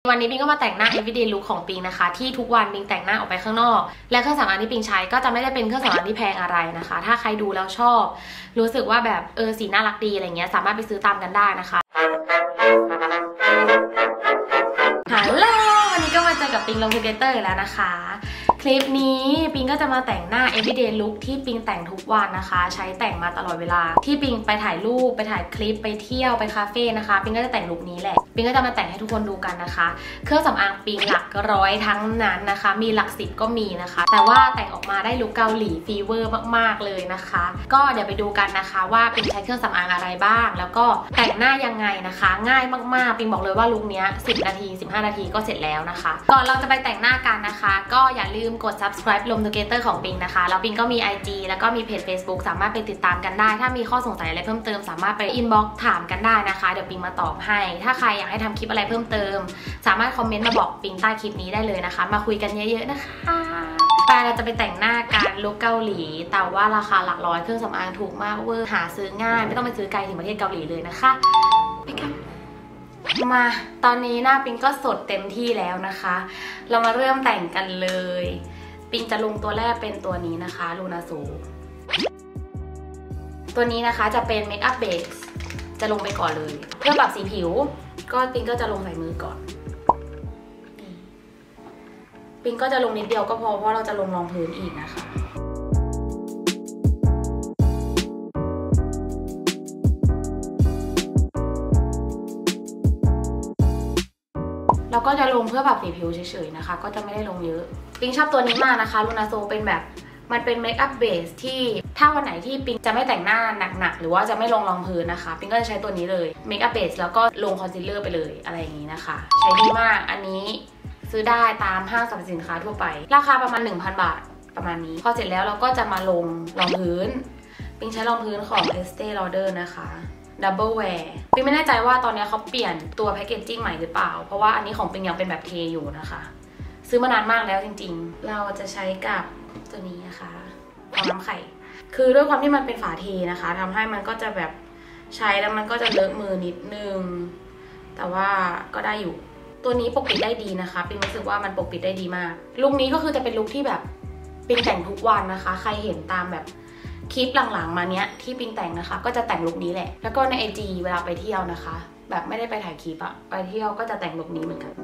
วันนี้ปิงก็มาแต่งหน้า everyday look ของปิงนะคะที่ทุกวันปิงแต่งหน้าออกไปข้างนอกและเครื่องสำอางที่ปิงใช้ก็จะไม่ได้เป็นเครื่องสำอางที่แพงอะไรนะคะถ้าใครดูแล้วชอบรู้สึกว่าแบบสีน่ารักดีอะไรเงี้ยสามารถไปซื้อตามกันได้นะคะฮัลโหลวันนี้ก็มาเจอกับปิงลง Together แล้วนะคะคลิปนี้ปิงก็จะมาแต่งหน้า everyday look ที่ปิงแต่งทุกวันนะคะใช้แต่งมาตลอดเวลาที่ปิงไปถ่ายรูปไปถ่ายคลิปไปเที่ยวไปคาเฟ่นะคะปิงก็จะแต่งลุคนี้แหละปิงก็จะมาแต่งให้ทุกคนดูกันนะคะเครื่องสำอางปิงหลักร้อยทั้งนั้นนะคะมีหลักสิบก็มีนะคะแต่ว่าแต่งออกมาได้ลุคเกาหลีฟีเวอร์มากๆเลยนะคะก็เดี๋ยวไปดูกันนะคะว่าปิงใช้เครื่องสำอางอะไรบ้างแล้วก็แต่งหน้ายังไงนะคะง่ายมากๆปิงบอกเลยว่าลุคนี้10 นาที 15 นาทีก็เสร็จแล้วนะคะก่อนเราจะไปแต่งหน้ากันนะคะก็อย่าลืมกด subscribe ลม Together ของปิงนะคะแล้วปิงก็มี IG แล้วก็มีเพจ Facebook สามารถไปติดตามกันได้ถ้ามีข้อสงสัยอะไรเพิ่มเติมสามารถไป inbox ถามกันได้นะคะเดี๋ยวปิงมาตอบให้ถ้าใครอยากให้ทำคลิปอะไรเพิ่มเติมสามารถคอมเมนต์มาบอกปิงใต้คลิปนี้ได้เลยนะคะมาคุยกันเยอะๆนะคะเราจะไปแต่งหน้ากันลุคเกาหลีแต่ว่าราคาหลักร้อยเครื่องสำอางถูกมากเวอร์หาซื้อง่ายไม่ต้องไปซื้อไกลถึงประเทศเกาหลีเลยนะคะไปกันมาตอนนี้หน้าปิงก็สดเต็มที่แล้วนะคะเรามาเริ่มแต่งกันเลยปิงจะลงตัวแรกเป็นตัวนี้นะคะลูนาซูตัวนี้นะคะจะเป็นเมคอัพเบสจะลงไปก่อนเลยเพื่อปรับสีผิวก็ปิงก็จะลงใส่มือก่อนปิงก็จะลงนิดเดียวก็พอเพราะเราจะลงรองพื้นอีกนะคะเราก็จะลงเพื่อปรับสีผิวเฉยๆนะคะก็จะไม่ได้ลงเยอะปิงชอบตัวนี้มากนะคะลูนาโซเป็นแบบมันเป็นเมคอัพเบสที่ถ้าวันไหนที่ปิงจะไม่แต่งหน้าหนักๆหรือว่าจะไม่ลงรองพื้นนะคะปิงก็จะใช้ตัวนี้เลยเมคอัพเบสแล้วก็ลงคอนซีลเลอร์ไปเลยอะไรอย่างนี้นะคะใช้ดีมากอันนี้ซื้อได้ตามห้างสรรพสินค้าทั่วไปราคาประมาณ 1,000 บาทประมาณนี้พอเสร็จแล้วเราก็จะมาลงรองพื้นปิงใช้รองพื้นของ Estee Lauder นะคะดับเบิลแวร์ปิงไม่แน่ใจว่าตอนนี้เขาเปลี่ยนตัวแพคเกจจิ้งใหม่หรือเปล่าเพราะว่าอันนี้ของปิงยังเป็นแบบเทอยู่นะคะซื้อมานานมากแล้วจริงๆเราจะใช้กับตัวนี้นะคะฟองน้ำไข่คือด้วยความที่มันเป็นฝาเทนะคะทำให้มันก็จะแบบใช้แล้วมันก็จะเลอะมือนิดนึงแต่ว่าก็ได้อยู่ตัวนี้ปกปิดได้ดีนะคะปิงรู้สึกว่ามันปกปิดได้ดีมากลุคนี้ก็คือจะเป็นลุคที่แบบปิงแต่งทุกวันนะคะใครเห็นตามแบบคลิปหลังๆมาเนี้ยที่ปิงแต่งนะคะก็จะแต่งลุคนี้แหละแล้วก็ใน IG เวลาไปเที่ยวนะคะแบบไม่ได้ไปถ่ายคลิปอะไปเที่ยวก็จะแต่งลุคนี้เหมือนกัน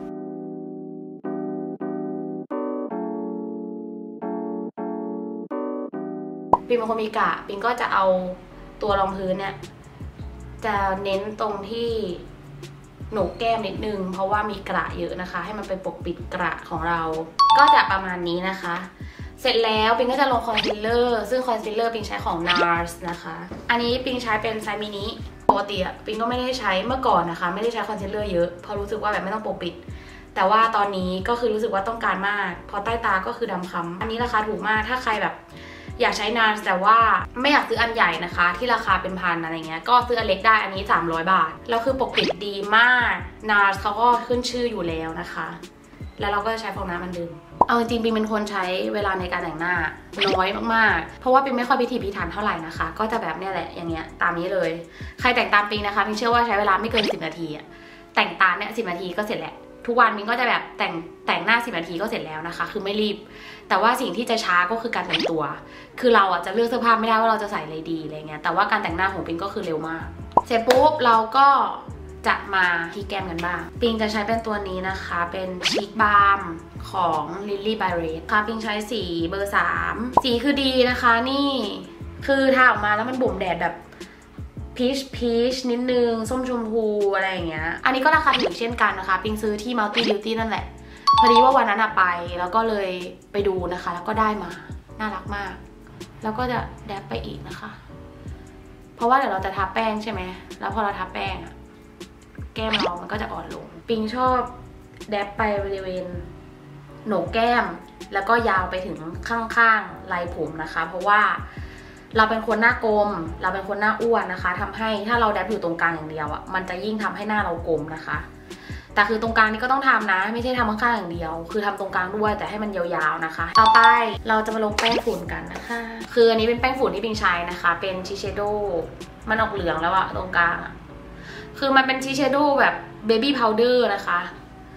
ปิงเป็นคนมีกะปิงก็จะเอาตัวรองพื้นเนี่ยจะเน้นตรงที่โหนกแก้มนิดนึงเพราะว่ามีกระเยอะนะคะให้มันไปปกปิดกระของเราก็จะประมาณนี้นะคะเสร็จแล้วปิงก็จะลงคอนซีลเลอร์ซึ่งคอนซีลเลอร์ปิงใช้ของ NARS นะคะอันนี้ปิงใช้เป็นไซส์มินิปกติปิงก็ไม่ได้ใช้เมื่อก่อนนะคะไม่ได้ใช้คอนซีลเลอร์เยอะเพราะรู้สึกว่าแบบไม่ต้องปกปิดแต่ว่าตอนนี้ก็คือรู้สึกว่าต้องการมากพอใต้ตาก็คือดำคล้ำอันนี้ราคาถูกมากถ้าใครแบบอยากใช้นานแต่ว่าไม่อยากซื้ออันใหญ่นะคะที่ราคาเป็นพันอะไรเงี้ยก็ซื้ออันเล็กได้อันนี้300 บาทแล้วคือปกปิดดีมากNARSเขาก็ขึ้นชื่ออยู่แล้วนะคะแล้วเราก็จะใช้ฟองน้ำอันเดิมเอาจริงๆปิงเป็นคนใช้เวลาในการแต่งหน้าน้อยมากๆเพราะว่าปิงไม่ค่อยพิถีพิถันเท่าไหร่นะคะก็จะแบบเนี้ยแหละอย่างเงี้ยตามนี้เลยใครแต่งตามปิงนะคะปิงเชื่อว่าใช้เวลาไม่เกิน10 นาทีอะแต่งตามเนี่ย10 นาทีก็เสร็จแหละทุกวันมิงก็จะแบบแต่งหน้า10 นาทีก็เสร็จแล้วนะคะคือไม่รีบแต่ว่าสิ่งที่จะช้าก็คือการแต่งตัวคือเราอ่ะจะเลือกเสื้อผ้าไม่ได้ว่าเราจะใส่อะไรดีอะไรเงี้ยแต่ว่าการแต่งหน้าของปิงก็คือเร็วมากเสร็จปุ๊บเราก็จะมาที่แก้มกันบ้างปิงจะใช้เป็นตัวนี้นะคะเป็นชีคบาล์มของ Lily by Red ค่ะปิงใช้สีเบอร์3สีคือดีนะคะนี่คือทาออกมาแล้วมันบุ๋มแดดแบบพีชนิดนึงส้มชมพูอะไรอย่างเงี้ยอันนี้ก็ราคาถูกเช่นกันนะคะปิงซื้อที่ Multi Beauty นั่นแหละพอดีว่าวันนั้นไปแล้วก็เลยไปดูนะคะแล้วก็ได้มาน่ารักมากแล้วก็จะแดบไปอีกนะคะเพราะว่าเดี๋ยวเราจะทาแป้งใช่ไหมแล้วพอเราทาแป้งแก้มเรามันก็จะอ่อนลงปิงชอบแดบไปบริเวณโหนกแก้มแล้วก็ยาวไปถึงข้างๆไหล่ผมนะคะเพราะว่าเราเป็นคนหน้ากลมเราเป็นคนหน้าอ้วนนะคะทำให้ถ้าเราแดบอยู่ตรงกลางอย่างเดียวอ่ะมันจะยิ่งทำให้หน้าเรากลมนะคะแต่คือตรงกลางนี่ก็ต้องทำนะไม่ใช่ทำข้างๆอย่างเดียวคือทำตรงกลางด้วยแต่ให้มันยาวๆนะคะต่อไปเราจะมาลงแป้งฝุ่นกันนะคะคืออันนี้เป็นแป้งฝุ่นที่ปิงใช้นะคะเป็นชีเชโดมันออกเหลืองแล้วอะตรงกลางอะคือมันเป็นชีเชโดแบบเบบี้พาวเดอร์นะคะแ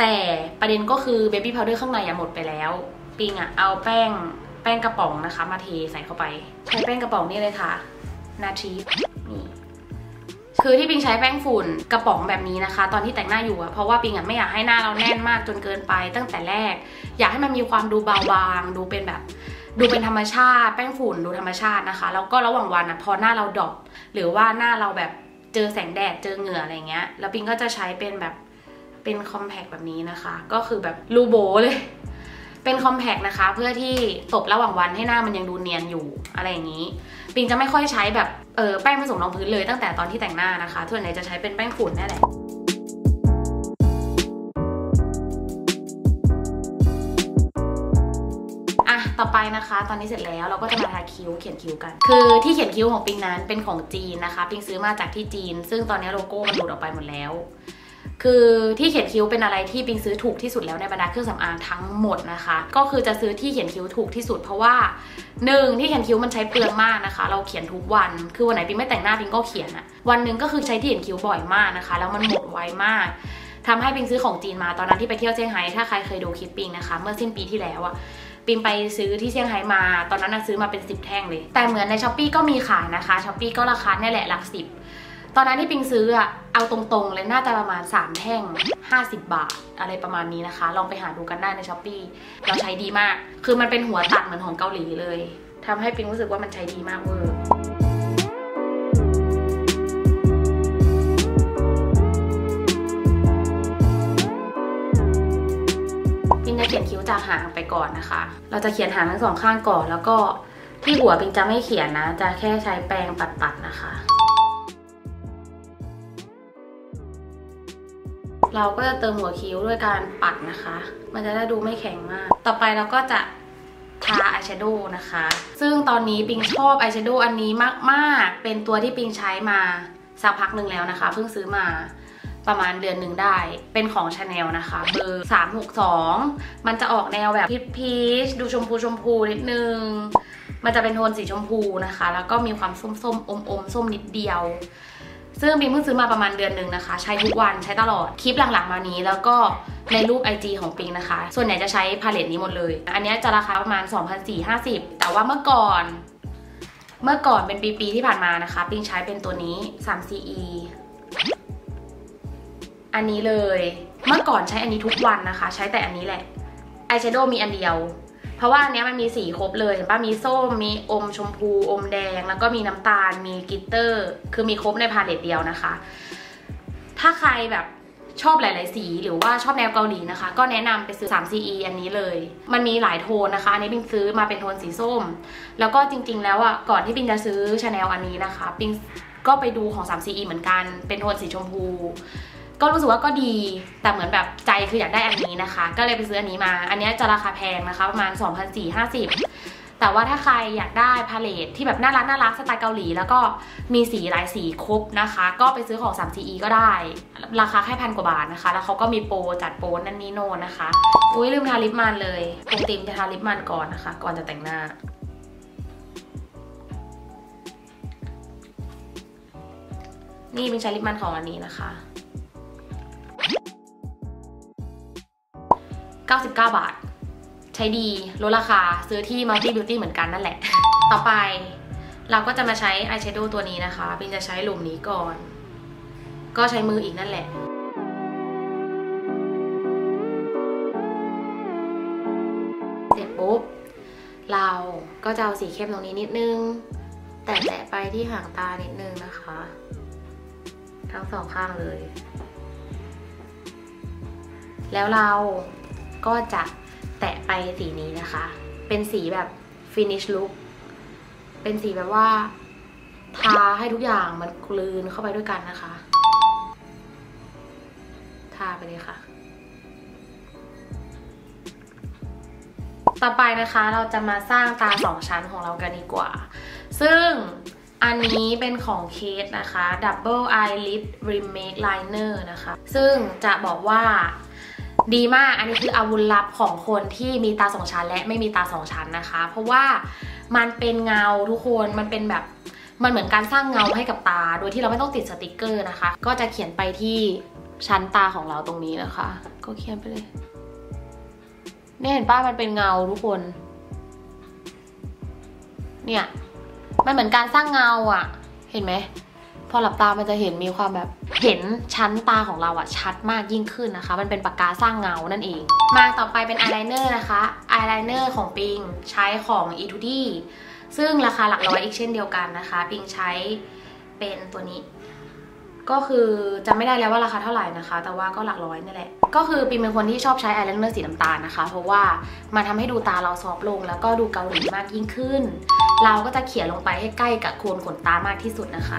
แต่ประเด็นก็คือเบบี้พาวเดอร์ข้างในหมดไปแล้วปิงเอาแป้งกระป๋องนะคะมาเทใส่เข้าไปใช้แป้งกระป๋องนี่เลยค่ะนาทีนี่คือที่ปิงใช้แป้งฝุ่นกระป๋องแบบนี้นะคะตอนที่แต่งหน้าอยู่เพราะว่าปิงไม่อยากให้หน้าเราแน่นมากจนเกินไปตั้งแต่แรกอยากให้มันมีความดูเบาบางดูเป็นแบบดูเป็นธรรมชาติแป้งฝุ่นดูธรรมชาตินะคะแล้วก็ระหว่างวันพอหน้าเราดรอปหรือว่าหน้าเราแบบเจอแสงแดดเจอเหงื่ออะไรเงี้ยแล้วปิงก็จะใช้เป็นแบบเป็นคอมแพคแบบนี้นะคะก็คือแบบรูโบเลยเป็นคอมแพคนะคะเพื่อที่ตบระหว่างวันให้หน้ามันยังดูเนียนอยู่อะไรอย่างนี้ปิงจะไม่ค่อยใช้แบบแป้งผสมรองพื้นเลยตั้งแต่ตอนที่แต่งหน้านะคะส่วนใหญ่จะใช้เป็นแป้งฝุ่นนั่นแหละต่อไปนะคะตอนนี้เสร็จแล้วเราก็จะมาทาคิ้วเขียนคิ้วกันคือที่เขียนคิ้วของปิงนั้นเป็นของจีนนะคะปิงซื้อมาจากที่จีนซึ่งตอนนี้โลโก้มันหลุดออกไปหมดแล้วคือที่เขียนคิ้วเป็นอะไรที่ปิงซื้อถูกที่สุดแล้วในบรรดาเครื่องสำอางทั้งหมดนะคะก็คือจะซื้อที่เขียนคิ้วถูกที่สุดเพราะว่า1ที่เขียนคิ้วมันใช้เปลืองมากนะคะเราเขียนทุกวันคือวันไหนปิงไม่แต่งหน้าปิงก็เขียนวันหนึ่งก็คือใช้ที่เขียนคิ้วบ่อยมากนะคะแล้วมันหมดไวมากทำให้ปิงซื้อของจีนมาตอนนั้นที่ไปเที่ยวเซี่ยงไฮ้ถ้าใครเคยดูคลิปปิงนะคะเมื่อสิ้นปีที่แล้วปิงไปซื้อที่เซี่ยงไฮ้มาตอนนั้นซื้อมาเป็น10แท่งเลยแต่เหมือนใน Shopee ก็มีขายนะคะ Shopee ก็ราคาเนี่ยแหละหลัก10ตอนนั้นที่ปิงซื้อเอาตรงๆเลยน่าจะประมาณ3แท่ง50 บาทอะไรประมาณนี้นะคะลองไปหาดูกันได้ใน Shopee เราใช้ดีมากคือมันเป็นหัวตัดเหมือนของเกาหลีเลยทำให้ปิงรู้สึกว่ามันใช้ดีมากเวอร์จะเขียนคิ้วจากหางไปก่อนนะคะเราจะเขียนหางทั้งสองข้างก่อนแล้วก็ที่หัวปิงจะไม่เขียนนะจะแค่ใช้แปรงปัดๆนะคะเราก็จะเติมหัวคิ้วด้วยการปัดนะคะมันจะได้ดูไม่แข็งมากต่อไปเราก็จะทาอายแชโดว์นะคะซึ่งตอนนี้ปิงชอบอายแชโดว์อันนี้มากๆเป็นตัวที่ปิงใช้มาสักพักหนึ่งแล้วนะคะเพิ่งซื้อมาประมาณเดือนหนึ่งได้เป็นของ Chanel นะคะเบอร์362มันจะออกแนวแบบพีชดูชมพูนิดนึงมันจะเป็นโทนสีชมพูนะคะแล้วก็มีความส้มๆอมส้มนิดเดียวซึ่งปิงเพิ่งซื้อมาประมาณเดือนหนึ่งนะคะใช้ทุกวันใช้ตลอดคลิปหลังๆมานี้แล้วก็ในรูป IG ของปิงนะคะส่วนใหญ่จะใช้พาเลตนี้หมดเลยอันนี้จะราคาประมาณ 2,450 แต่ว่าเมื่อก่อนเป็นปีที่ผ่านมานะคะปิงใช้เป็นตัวนี้ 3CEอันนี้เลยเมื่อก่อนใช้อันนี้ทุกวันนะคะใช้แต่อันนี้แหละอายแชโดว์มีอันเดียวเพราะว่าอันนี้มันมีสีครบเลยเห็นป่ะมีส้มมีอมชมพูอมแดงแล้วก็มีน้ำตาลมีกลิตเตอร์คือมีครบในพาเลตเดียวนะคะถ้าใครแบบชอบหลายๆสีหรือว่าชอบแนวเกาหลีนะคะก็แนะนำไปซื้อ 3CE อันนี้เลยมันมีหลายโทนนะคะอันนี้ปิงซื้อมาเป็นโทนสีส้มแล้วก็จริงๆแล้วก่อนที่ปิงจะซื้อ Chanel อันนี้นะคะปิงก็ไปดูของ 3CE เหมือนกันเป็นโทนสีชมพูก็รู้สึกว่าก็ดีแต่เหมือนแบบใจคืออยากได้อันนี้นะคะก็เลยไปซื้ออันนี้มาอันนี้จะราคาแพงนะคะประมาณ 2,450 แต่ว่าถ้าใครอยากได้พาเลตที่แบบน่ารักสไตล์เกาหลีแล้วก็มีสีหลายสีครบนะคะก็ไปซื้อของ 3CE ก็ได้ราคาแค่1,000 กว่าบาทนะคะแล้วเขาก็มีโปรจัดโปรนั่นนี่โน่นนะคะอุ้ยลืมทาลิปมันเลยปกติจะทาลิปมันก่อนนะคะก่อนจะแต่งหน้านี่เป็นใช้ลิปมันของอันนี้นะคะ99 บาทใช้ดีลดราคาซื้อที่ Multi Beauty เหมือนกันนั่นแหละต่อไปเราก็จะมาใช้อายแชโดว์ตัวนี้นะคะปิงจะใช้หลุมนี้ก่อนก็ใช้มืออีกนั่นแหละเสร็จปุ๊บเราก็จะเอาสีเข้มตรงนี้นิดนึงแตะไปที่หางตานิดนึงนะคะทั้งสองข้างเลยแล้วเราก็จะแตะไปสีนี้นะคะเป็นสีแบบ finish look เป็นสีแบบว่าทาให้ทุกอย่างมันกลืนเข้าไปด้วยกันนะคะทาไปเลยค่ะต่อไปนะคะเราจะมาสร้างตา2ชั้นของเรากันดีกว่าซึ่งอันนี้เป็นของเคสนะคะ Double Eyelid Remake Liner นะคะซึ่งจะบอกว่าดีมากอันนี้คืออาวุธลับของคนที่มีตา2ชั้นและไม่มีตา2ชั้นนะคะเพราะว่ามันเป็นเงาทุกคนมันเป็นแบบมันเหมือนการสร้างเงาให้กับตาโดยที่เราไม่ต้องติดสติกเกอร์นะคะก็จะเขียนไปที่ชั้นตาของเราตรงนี้นะคะก็เขียนไปเลยเนี่ยเห็นป้ามันเป็นเงาทุกคนเนี่ยมันเหมือนการสร้างเงาอ่ะเห็นไหมพอหลับตามันจะเห็นมีความแบบเห็นชั้นตาของเราอ่ะชัดมากยิ่งขึ้นนะคะมันเป็นปากกาสร้างเงานั่นเองมาต่อไปเป็นอายไลเนอร์นะคะอายไลเนอร์ของปิงใช้ของ Etude ซึ่งราคาหลักร้อยอีกเช่นเดียวกันนะคะปิงใช้เป็นตัวนี้ก็คือจำไม่ได้แล้วว่าราคาเท่าไหร่นะคะแต่ว่าก็หลักร้อยนี่แหละก็คือปิงเป็นคนที่ชอบใช้อายไลเนอร์สีน้ำตาลนะคะเพราะว่ามันทำให้ดูตาเราซอฟต์ลงแล้วก็ดูเกาหลีมากยิ่งขึ้นเราก็จะเขียนลงไปให้ใกล้กับโคนขนตามากที่สุดนะคะ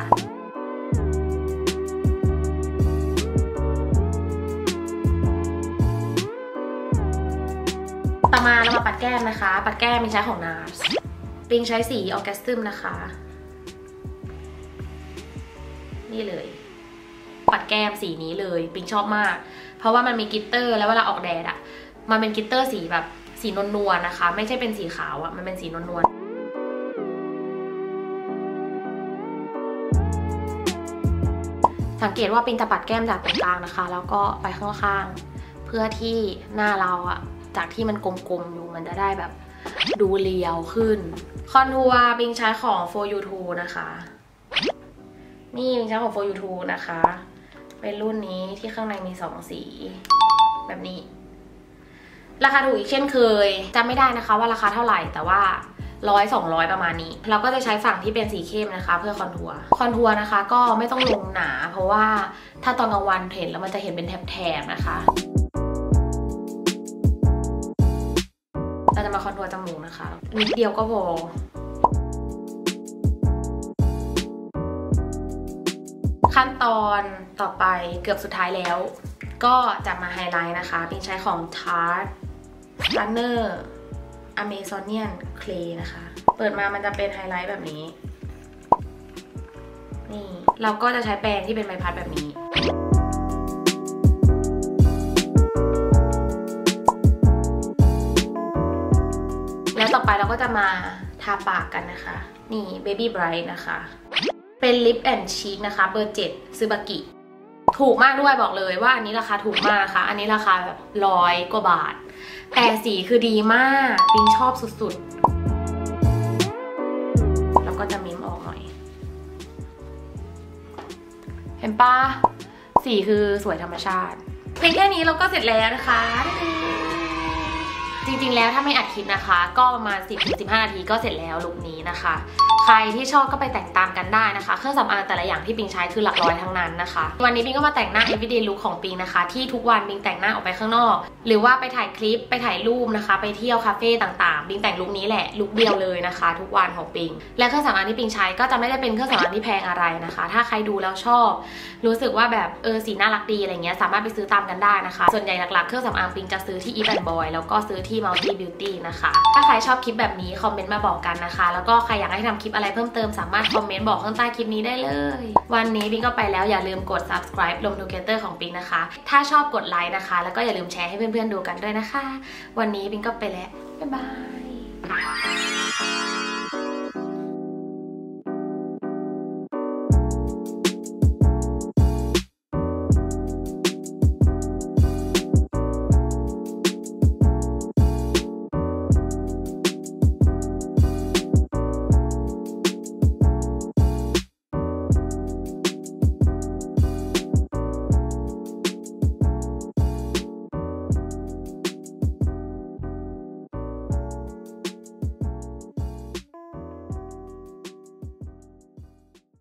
ต่อมาเรามาปัดแก้มนะคะปัดแก้มปิงใช้ของ NARS ปิงใช้สีออร์แกสซึมนะคะนี่เลยปัดแก้มสีนี้เลยปิงชอบมากเพราะว่ามันมีกลิตเตอร์แล้วเวลาออกแดดอ่ะมันเป็นกลิตเตอร์สีแบบสีนวลๆนะคะไม่ใช่เป็นสีขาวอ่ะมันเป็นสีนวลๆสังเกตว่าปิงจะปัดแก้มจากตรงกลางนะคะแล้วก็ไปข้างๆเพื่อที่หน้าเราอ่ะจากที่มันกลมๆอยู่มันจะได้แบบดูเรียวขึ้นคอนทัวร์ปิงใช้ของ For You Two นะคะนี่ปิงใช้ของ For You Two นะคะเป็นรุ่นนี้ที่ข้างในมี2สีแบบนี้ราคาถูกอีกเช่นเคยจำไม่ได้นะคะว่าราคาเท่าไหร่แต่ว่า100-200ประมาณนี้เราก็จะใช้ฝั่งที่เป็นสีเข้มนะคะเพื่อคอนทัวร์นะคะก็ไม่ต้องลงหนาเพราะว่าถ้าตอนกลางวันเห็นแล้วมันจะเห็นเป็นแถบๆนะคะเราจะมาคอนทัวร์จมูกนะคะนิดเดียวก็พอขั้นตอนต่อไปเกือบสุดท้ายแล้วก็จะมาไฮไลท์นะคะปิงใช้ของ Tarte Runner Amazonian Clay นะคะเปิดมามันจะเป็นไฮไลท์แบบนี้นี่เราก็จะใช้แปรงที่เป็นใบพัดแบบนี้แล้วต่อไปเราก็จะมาทาปากกันนะคะนี่ Baby Bright นะคะเป็น Lip and Cheek นะคะเบอร์ 7ซูบากิถูกมากด้วยบอกเลยว่าอันนี้ราคาถูกมากค่ะอันนี้ราคาแบบ100 กว่าบาทแต่สีคือดีมากปิงชอบสุดๆแล้วก็จะมิ้มออกหน่อยเห็นปะสีคือสวยธรรมชาติเพียงแค่นี้เราก็เสร็จแล้วนะคะจริงๆแล้วถ้าไม่อัดคลิปนะคะก็ประมาณ 10-15 นาทีก็เสร็จแล้วลุคนี้นะคะใครที่ชอบก็ไปแต่งตามกันได้นะคะเครื่องสำอางแต่ละอย่างที่ปิงใช้คือหลักร้อยทั้งนั้นนะคะวันนี้ปิงก็มาแต่งหน้า everyday look ของปิงนะคะที่ทุกวันปิงแต่งหน้าออกไปข้างนอกหรือว่าไปถ่ายคลิปไปถ่ายรูปนะคะไปเที่ยวคาเฟ่ต่างๆปิงแต่งลุคนี้แหละลุคเดียวเลยนะคะทุกวันของปิงและเครื่องสำอางที่ปิงใช้ก็จะไม่ได้เป็นเครื่องสำอางที่แพงอะไรนะคะถ้าใครดูแล้วชอบรู้สึกว่าแบบสีน่ารักดีอะไรเงี้ยสามารถไปซื้อตามกันได้นะคะส่วนใหญ่หลักๆเครื่องสำอางปิงจะซื้อที่ Eve & Boy แล้วก็ซื้อที่ Multi Beauty นะคะถ้าใครชอบคลิปแบบนี้คอมเมนต์มาบอกกันนะคะแล้วก็ใครอยากให้ทำคลิปอะไรเพิ่มเติมสามารถคอมเมนต์บอกข้างใต้คลิปนี้ได้เลยวันนี้ปิงก็ไปแล้วอย่าลืมกด subscribe ลง Together ของปิงนะคะถ้าชอบกดไลค์นะคะแล้วก็อย่าลืมแชร์ให้เพื่อนๆดูกันด้วยนะคะวันนี้ปิงก็ไปแล้วบ๊ายบาย